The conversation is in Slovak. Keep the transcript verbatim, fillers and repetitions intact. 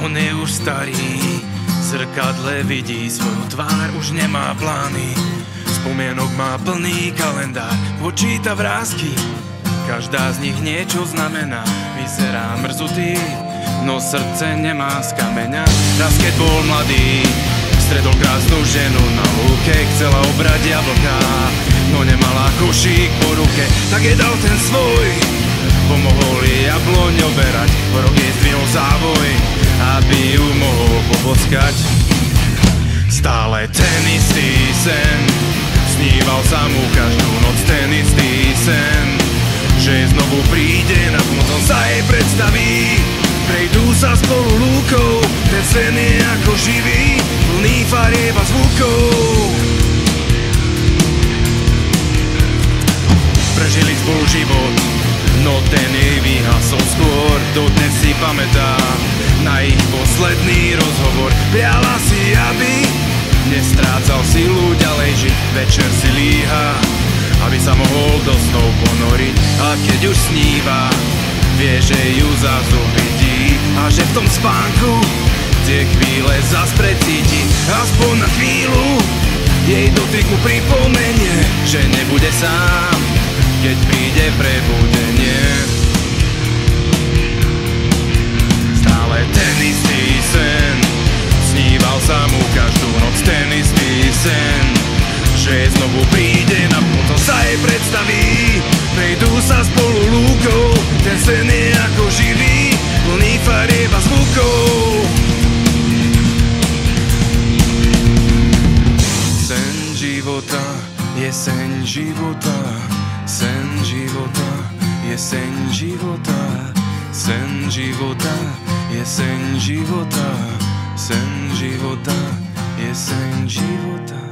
On je už starý, v zrkadle vidí svoju tvár, už nemá plány. Spomienok má plný kalendár, počíta vrásky, každá z nich niečo znamená. Vyzerá mrzutý, no srdce nemá z kameňa. Raz keď bol mladý, stretol krásnu ženu na lúke, chcela obrať jablká, no nemala košík po ruke. Tak jej dal ten svoj, pomohol jej jabloň oberať, po rok jej zdvihol závoj, aby ju mohol poboskať. Stále ten istý sen, sníval sa mu každú noc ten istý sen, že znovu príde na pomoc, on sa jej predstaví. Prejdú sa spolu lúkou, ten sen je ako živý, plný farieb a zvukov. Prežili spolu život, no ten jej vyhasol skôr. Dodnes si pamätá na ich posledný rozhovor. Priala si, aby nestrácal silu ďalej žiť. Večer si líha, aby sa mohol do snov ponoriť. A keď už sníva, vie, že ju zrazu vidí, a že v tom spánku tie chvíle zas precíti. Aspoň na chvíľu jej dotyk mu pripomenie, že nebude sám, keď príde prebudenie. Stále ten istý sen, sníval sa mu každú noc ten istý sen, že znovu príde na pomoc, on sa jej predstaví. Prejdú sa spolu lúkou, ten sen je ako živý, plný farieb a zvukov. Sen života je sen života, sen života je sen života, sen života je sen života, sen života je sen života.